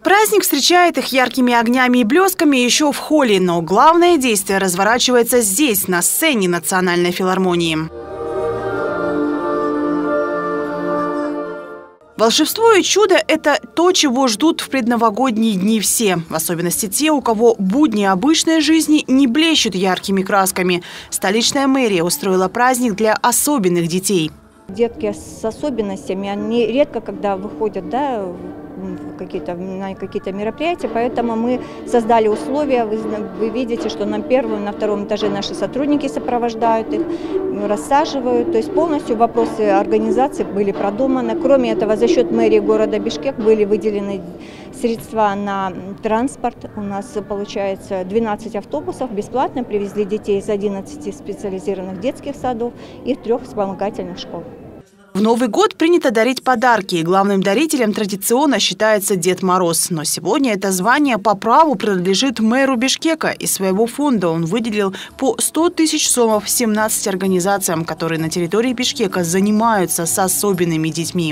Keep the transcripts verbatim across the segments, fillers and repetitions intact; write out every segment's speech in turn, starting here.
Праздник встречает их яркими огнями и блесками еще в холле, но главное действие разворачивается здесь, на сцене Национальной филармонии. Волшебство и чудо – это то, чего ждут в предновогодние дни все. В особенности те, у кого будни обычной жизни не блещут яркими красками. Столичная мэрия устроила праздник для особенных детей. Детки с особенностями, они редко когда выходят, да, какие-то, на какие-то мероприятия, поэтому мы создали условия. Вы, вы видите, что на первом, на втором этаже наши сотрудники сопровождают их, рассаживают. То есть полностью вопросы организации были продуманы. Кроме этого, за счет мэрии города Бишкек были выделены средства на транспорт. У нас получается двенадцать автобусов бесплатно привезли детей из одиннадцати специализированных детских садов и трех вспомогательных школ. В Новый год принято дарить подарки, и главным дарителем традиционно считается Дед Мороз. Но сегодня это звание по праву принадлежит мэру Бишкека. Из своего фонда он выделил по сто тысяч сомов семнадцати организациям, которые на территории Бишкека занимаются с особенными детьми.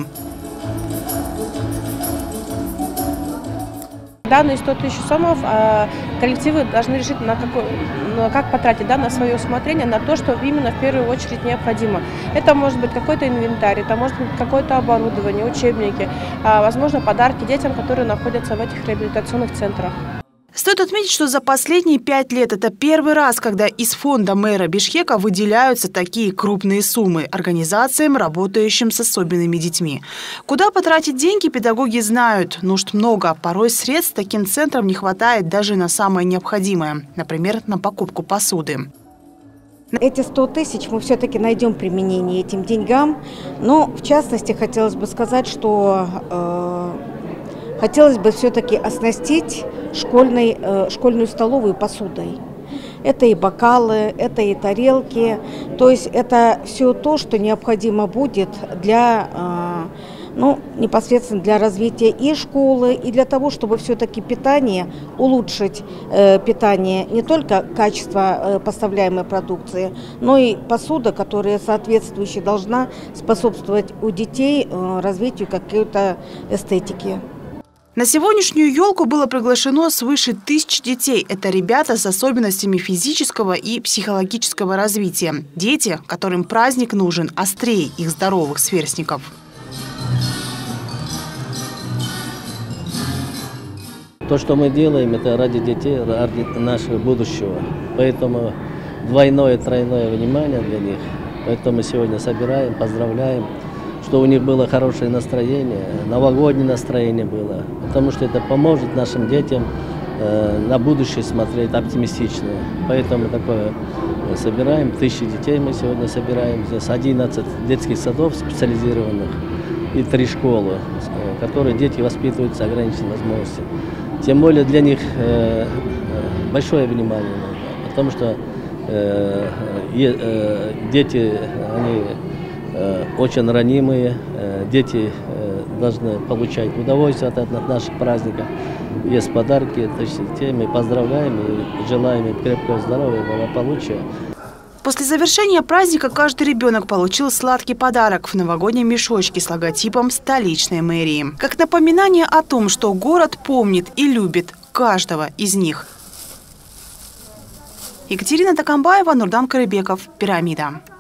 Данные сто тысяч сомов коллективы должны решить, на какой, как потратить, да, на свое усмотрение, на то, что именно в первую очередь необходимо. Это может быть какой-то инвентарь, это может быть какое-то оборудование, учебники, возможно, подарки детям, которые находятся в этих реабилитационных центрах. Стоит отметить, что за последние пять лет это первый раз, когда из фонда мэра Бишкека выделяются такие крупные суммы организациям, работающим с особенными детьми. Куда потратить деньги, педагоги знают. Нужд много. Порой средств таким центрам не хватает даже на самое необходимое. Например, на покупку посуды. Эти сто тысяч мы все-таки найдем применение этим деньгам. Но, в частности, хотелось бы сказать, что э, хотелось бы все-таки оснастить школьной, э, школьную столовую посудой. Это и бокалы, это и тарелки. То есть это все то, что необходимо будет для, э, ну, непосредственно для развития и школы, и для того, чтобы все-таки питание, улучшить э, питание, не только качество э, поставляемой продукции, но и посуда, которая соответствующе должна способствовать у детей э, развитию какой-то эстетики. На сегодняшнюю елку было приглашено свыше тысячи детей. Это ребята с особенностями физического и психологического развития. Дети, которым праздник нужен острее их здоровых сверстников. То, что мы делаем, это ради детей, ради нашего будущего. Поэтому двойное, тройное внимание для них. Поэтому мы сегодня собираем, поздравляем, что у них было хорошее настроение, новогоднее настроение было. Потому что это поможет нашим детям э, на будущее смотреть оптимистично. Поэтому такое собираем. Тысячи детей мы сегодня собираем. Здесь одиннадцать детских садов специализированных и три школы, в которых дети воспитываются с ограниченными возможностями. Тем более для них э, большое внимание нужно, потому что э, э, дети, они э, очень ранимые, э, дети э, должны получать удовольствие от, от наших праздников. Есть подарки, детей мы поздравляем и желаем им крепкого здоровья, благополучия. После завершения праздника каждый ребенок получил сладкий подарок в новогоднем мешочке с логотипом столичной мэрии. Как напоминание о том, что город помнит и любит каждого из них. Екатерина Такамбаева, Нурдан Карыбеков, Пирамида.